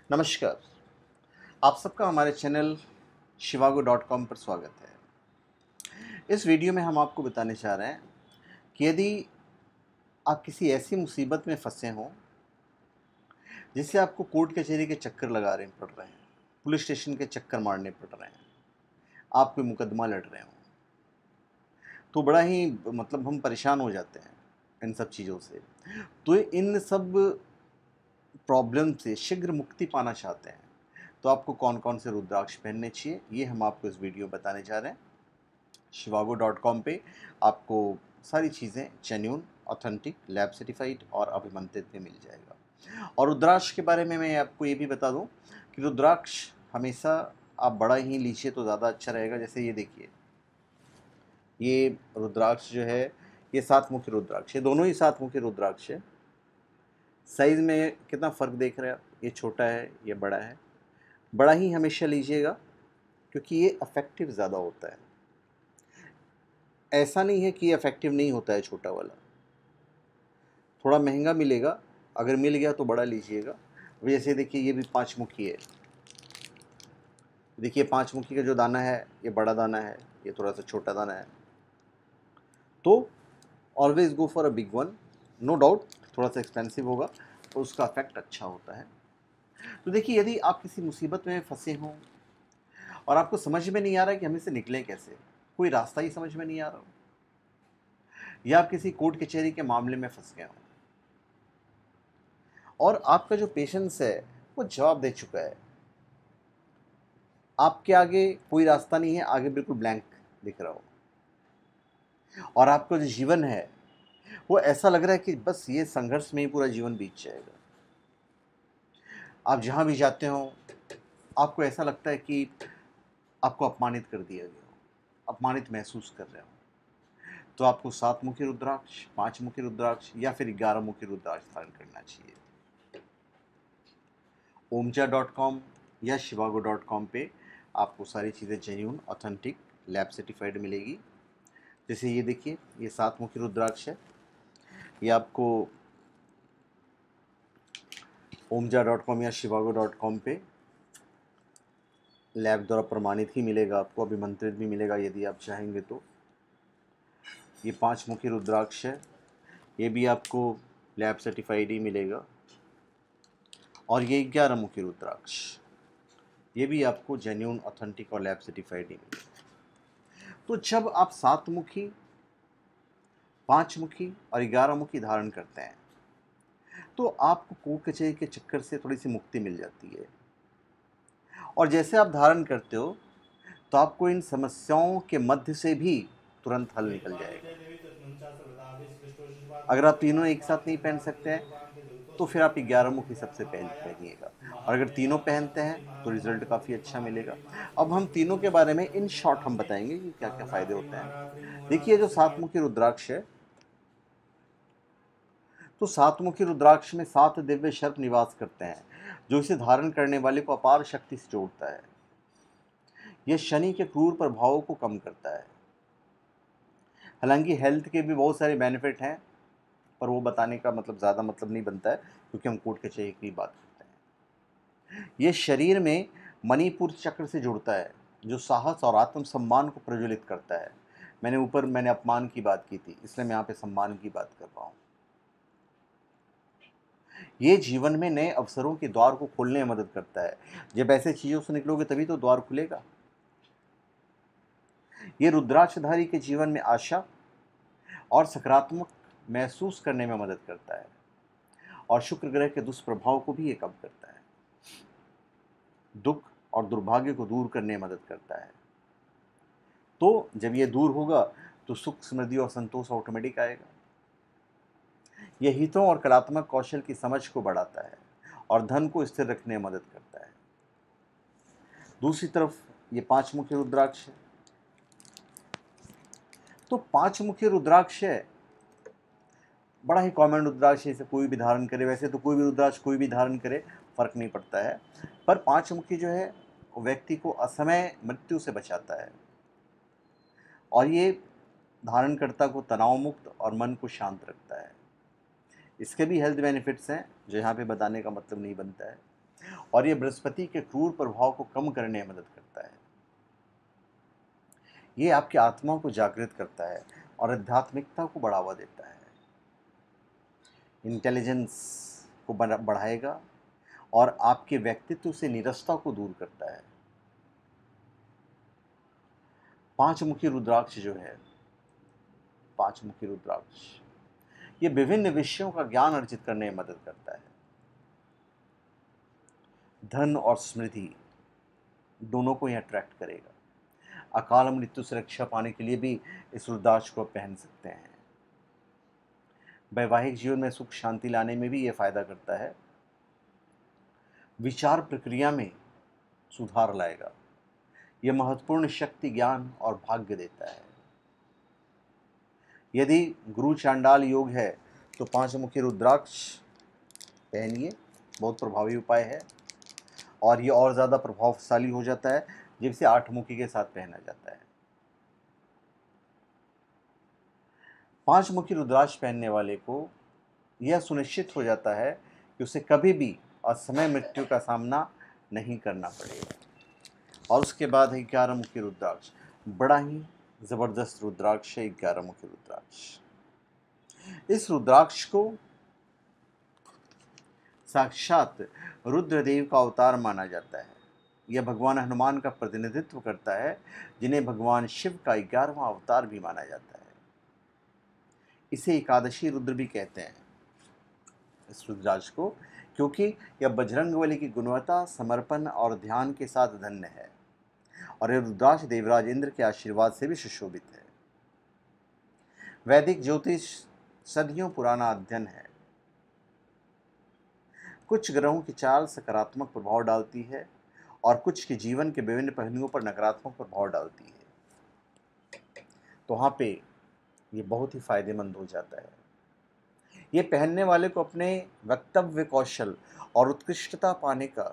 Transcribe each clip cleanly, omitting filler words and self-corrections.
नमस्कार। आप सबका हमारे चैनल shivago.com पर स्वागत है। इस वीडियो में हम आपको बताने चाह रहे हैं कि यदि आप किसी ऐसी मुसीबत में फंसे हों जिससे आपको कोर्ट कचहरी के चक्कर लगाने पड़ रहे हैं, पुलिस स्टेशन के चक्कर मारने पड़ रहे हैं, आप कोई मुकदमा लड़ रहे हों, तो बड़ा ही मतलब हम परेशान हो जाते हैं इन सब चीज़ों से। तो इन सब प्रॉब्लम से शीघ्र मुक्ति पाना चाहते हैं, तो आपको कौन-कौन से रुद्राक्ष पहनने चाहिए, ये हम आपको इस वीडियो में बताने जा रहे हैं। shivago.com पे आपको सारी चीज़ें जेन्युइन, ऑथेंटिक, लैब सर्टिफाइड और अभिमंत्रित में मिल जाएगा। और रुद्राक्ष के बारे में मैं आपको ये भी बता दूं कि रुद्राक्ष हमेशा आप बड़ा ही लीजिए तो ज़्यादा अच्छा रहेगा। जैसे ये देखिए, ये रुद्राक्ष जो है ये 7 मुखी रुद्राक्ष है, दोनों ही 7 मुखी रुद्राक्ष है। साइज़ में कितना फ़र्क देख रहे हैं आप, ये छोटा है, ये बड़ा है। बड़ा ही हमेशा लीजिएगा क्योंकि ये इफ़ेक्टिव ज़्यादा होता है। ऐसा नहीं है कि ये इफ़ेक्टिव नहीं होता है छोटा वाला, थोड़ा महंगा मिलेगा, अगर मिल गया तो बड़ा लीजिएगा। अब जैसे देखिए ये भी 5 मुखी है, देखिए 5 मुखी का जो दाना है ये बड़ा दाना है, ये थोड़ा सा छोटा दाना है। तो always go for a big one. No doubt थोड़ा सा एक्सपेंसिव होगा और उसका इफेक्ट अच्छा होता है। तो देखिए, यदि आप किसी मुसीबत में फंसे हों और आपको समझ में नहीं आ रहा है कि हम इससे निकलें कैसे, कोई रास्ता ही समझ में नहीं आ रहा हो, या आप किसी कोर्ट कचहरी के मामले में फंस गए हों और आपका जो पेशेंस है वो जवाब दे चुका है, आपके आगे कोई रास्ता नहीं है, आगे बिल्कुल ब्लैंक दिख रहा हो, और आपका जो जीवन है वो ऐसा लग रहा है कि बस ये संघर्ष में ही पूरा जीवन बीत जाएगा। आप जहाँ भी जाते हो आपको ऐसा लगता है कि आपको अपमानित कर दिया गया हो, अपमानित महसूस कर रहे हो, तो आपको 7 मुखी रुद्राक्ष, 5 मुखी रुद्राक्ष या फिर 11 मुखी रुद्राक्ष धारण करना चाहिए। omja.com या shivago.com पे आपको सारी चीज़ें जेन्युइन, ऑथेंटिक, लैब सर्टिफाइड मिलेगी। जैसे ये देखिए, ये 7 मुखी रुद्राक्ष है, ये आपको omja.com या shivago.com पे लैब द्वारा प्रमाणित ही मिलेगा, आपको अभिमंत्रित भी मिलेगा यदि आप चाहेंगे तो। ये 5 मुखी रुद्राक्ष है, ये भी आपको लैब सर्टिफाइड ही मिलेगा। और ये 11 मुखी रुद्राक्ष, ये भी आपको जेन्युइन, ऑथेंटिक और लैब सर्टिफाइड ही मिलेगा। तो जब आप 7 मुखी, 5 मुखी और 11 मुखी धारण करते हैं तो आपको कोर्ट कचहरी के चक्कर से थोड़ी सी मुक्ति मिल जाती है। और जैसे आप धारण करते हो तो आपको इन समस्याओं के मध्य से भी तुरंत हल निकल जाएगा। अगर आप तीनों एक साथ नहीं पहन सकते हैं तो फिर आप 11 मुखी सबसे पहले पहनिएगा, और अगर तीनों पहनते हैं तो रिजल्ट काफ़ी अच्छा मिलेगा। अब हम तीनों के बारे में इन शॉर्ट हम बताएंगे कि क्या क्या फ़ायदे होते हैं। देखिए, जो 7 मुखी रुद्राक्ष है, तो 7 मुखी रुद्राक्ष में 7 दिव्य सर्प निवास करते हैं जो इसे धारण करने वाले को अपार शक्ति से जोड़ता है। यह शनि के क्रूर प्रभावों को कम करता है। हालांकि हेल्थ के भी बहुत सारे बेनिफिट हैं, पर वो बताने का मतलब ज़्यादा मतलब नहीं बनता है क्योंकि हम कोर्ट कचहरी की बात करते हैं। ये शरीर में मणिपुर चक्र से जुड़ता है जो साहस और आत्मसम्मान को प्रज्वलित करता है। मैंने अपमान की बात की थी, इसलिए मैं यहाँ पे सम्मान की बात कर रहा हूँ। ये जीवन में नए अवसरों के द्वार को खोलने में मदद करता है। जब ऐसे चीज़ों से निकलोगे तभी तो द्वार खुलेगा। ये रुद्राक्षधारी के जीवन में आशा और सकारात्मक महसूस करने में मदद करता है, और शुक्र ग्रह के दुष्प्रभाव को भी ये कम करता है। दुख और दुर्भाग्य को दूर करने में मदद करता है। तो जब ये दूर होगा तो सुख, समृद्धि और संतोष ऑटोमेटिक आएगा। यह हितों और कलात्मक कौशल की समझ को बढ़ाता है और धन को स्थिर रखने में मदद करता है। दूसरी तरफ ये 5 मुखी रुद्राक्ष है, तो 5 मुखी रुद्राक्ष है बड़ा ही कॉमन रुद्राक्ष है, इसे कोई भी धारण करे। वैसे तो कोई भी रुद्राक्ष कोई भी धारण करे, फर्क नहीं पड़ता है, पर 5 मुखी जो है वो व्यक्ति को असमय मृत्यु से बचाता है, और ये धारणकर्ता को तनाव मुक्त और मन को शांत रखता है। इसके भी हेल्थ बेनिफिट्स हैं जो यहाँ पे बताने का मतलब नहीं बनता है। और ये बृहस्पति के क्रूर प्रभाव को कम करने में मदद करता है। ये आपकी आत्मा को जागृत करता है और आध्यात्मिकता को बढ़ावा देता है। इंटेलिजेंस को बढ़ाएगा और आपके व्यक्तित्व से नीरसता को दूर करता है। पांचमुखी रुद्राक्ष जो है, पांचमुखी रुद्राक्ष ये विभिन्न विषयों का ज्ञान अर्जित करने में मदद करता है। धन और समृद्धि दोनों को यह अट्रैक्ट करेगा। अकाल मृत्यु से रक्षा पाने के लिए भी इस रुद्राक्ष को पहन सकते हैं। वैवाहिक जीवन में सुख शांति लाने में भी यह फायदा करता है। विचार प्रक्रिया में सुधार लाएगा। यह महत्वपूर्ण शक्ति, ज्ञान और भाग्य देता है। यदि गुरु चांडाल योग है तो पांचमुखी रुद्राक्ष पहनिए, बहुत प्रभावी उपाय है। और ये और ज़्यादा प्रभावशाली हो जाता है जब इसे आठमुखी के साथ पहना जाता है। पांचमुखी रुद्राक्ष पहनने वाले को यह सुनिश्चित हो जाता है कि उसे कभी भी असमय मृत्यु का सामना नहीं करना पड़ेगा। और उसके बाद है 11मुखी रुद्राक्ष। बड़ा ही ज़बरदस्त रुद्राक्ष है 11मुखी रुद्राक्ष। इस रुद्राक्ष को साक्षात रुद्रदेव का अवतार माना जाता है। यह भगवान हनुमान का प्रतिनिधित्व करता है, जिन्हें भगवान शिव का 11वां अवतार भी माना जाता है। इसे एकादशी रुद्र भी कहते हैं, इस रुद्राक्ष को, क्योंकि यह बजरंगबली की गुणवत्ता, समर्पण और ध्यान के साथ धन्य है। और यह रुद्राक्ष देवराज इंद्र के आशीर्वाद से भी सुशोभित है। वैदिक ज्योतिष सदियों पुराना अध्ययन है। कुछ ग्रहों की चाल सकारात्मक प्रभाव डालती है और कुछ के जीवन के विभिन्न पहलुओं पर नकारात्मक प्रभाव डालती है। तो वहाँ पे ये बहुत ही फायदेमंद हो जाता है। ये पहनने वाले को अपने वक्तव्य कौशल और उत्कृष्टता पाने का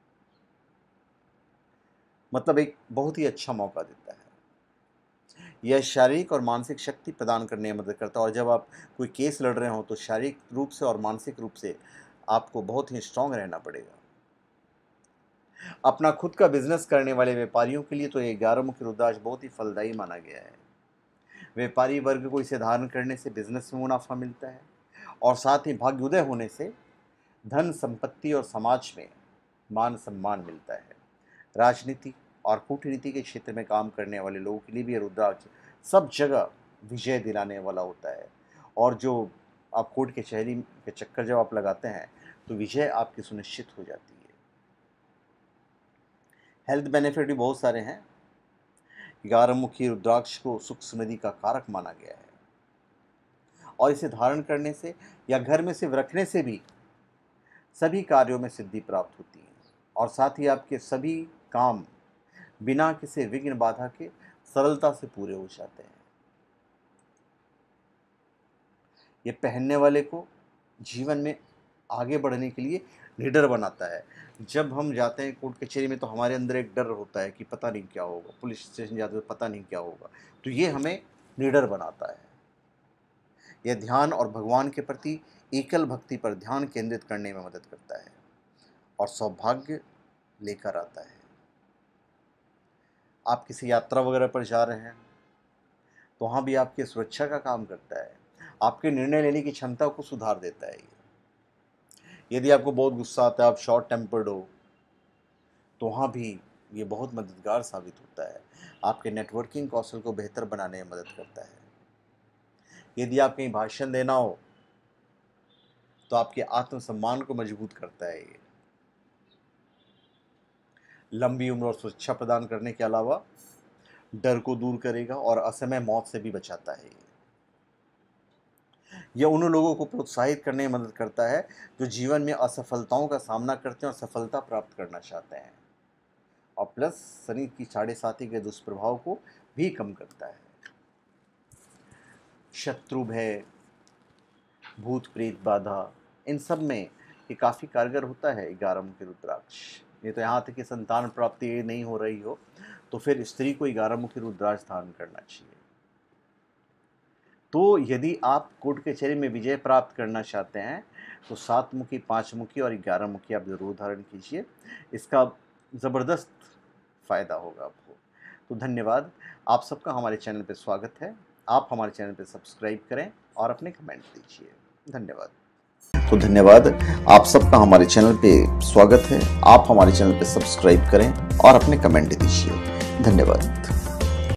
मतलब एक बहुत ही अच्छा मौका देता है। यह शारीरिक और मानसिक शक्ति प्रदान करने में मदद करता है। और जब आप कोई केस लड़ रहे हो तो शारीरिक रूप से और मानसिक रूप से आपको बहुत ही स्ट्रांग रहना पड़ेगा। अपना खुद का बिजनेस करने वाले व्यापारियों के लिए तो ये 11मुखी रुद्राक्ष बहुत ही फलदायी माना गया है। व्यापारी वर्ग को इसे धारण करने से बिजनेस में मुनाफा मिलता है और साथ ही भाग्योदय होने से धन, संपत्ति और समाज में मान सम्मान मिलता है। राजनीति और कूटनीति के क्षेत्र में काम करने वाले लोगों के लिए भी यह रुद्राक्ष सब जगह विजय दिलाने वाला होता है। और जो आप कोर्ट कचहरी के चक्कर जब आप लगाते हैं तो विजय आपकी सुनिश्चित हो जाती है। हेल्थ बेनिफिट भी बहुत सारे हैं। 11मुखी रुद्राक्ष को सुख समृद्धि का कारक माना गया है और इसे धारण करने से या घर में सिर्फ रखने से भी सभी कार्यों में सिद्धि प्राप्त होती है और साथ ही आपके सभी काम बिना किसी विघ्न बाधा के सरलता से पूरे हो जाते हैं। ये पहनने वाले को जीवन में आगे बढ़ने के लिए निडर बनाता है। जब हम जाते हैं कोर्ट कचहरी में तो हमारे अंदर एक डर होता है कि पता नहीं क्या होगा, पुलिस स्टेशन जाते तो पता नहीं क्या होगा, तो ये हमें निडर बनाता है। यह ध्यान और भगवान के प्रति एकल भक्ति पर ध्यान केंद्रित करने में मदद करता है और सौभाग्य लेकर आता है। आप किसी यात्रा वगैरह पर जा रहे हैं तो वहाँ भी आपकी सुरक्षा का काम करता है। आपके निर्णय लेने की क्षमता को सुधार देता है। यदि आपको बहुत गुस्सा आता है, आप शॉर्ट टेम्पर्ड हो, तो वहाँ भी ये बहुत मददगार साबित होता है। आपके नेटवर्किंग कौशल को बेहतर बनाने में मदद करता है। यदि आप कहीं भाषण देना हो तो आपके आत्मसम्मान को मजबूत करता है। ये लंबी उम्र और सुरक्षा प्रदान करने के अलावा डर को दूर करेगा और असमय मौत से भी बचाता है। यह उन लोगों को प्रोत्साहित करने में मदद करता है जो जीवन में असफलताओं का सामना करते हैं और सफलता प्राप्त करना चाहते हैं। और प्लस शनि की 7.5 के दुष्प्रभाव को भी कम करता है। शत्रु भय, भूत प्रेत बाधा, इन सब में ये काफ़ी कारगर होता है 11मुखी रुद्राक्ष। ये तो यहाँ तक कि संतान प्राप्ति नहीं हो रही हो तो फिर स्त्री को 11मुखी रुद्राक्ष धारण करना चाहिए। तो यदि आप कोर्ट कचहरी में विजय प्राप्त करना चाहते हैं तो 7 मुखी, 5 मुखी और 11 मुखी आप ज़रूर धारण कीजिए। इसका ज़बरदस्त फ़ायदा होगा आपको। तो धन्यवाद, आप सबका हमारे चैनल पे स्वागत है। आप हमारे चैनल पे सब्सक्राइब करें और अपने कमेंट दीजिए। धन्यवाद। तो धन्यवाद, आप सबका हमारे चैनल पे स्वागत है। आप हमारे चैनल पे सब्सक्राइब करें और अपने कमेंट दीजिए। धन्यवाद।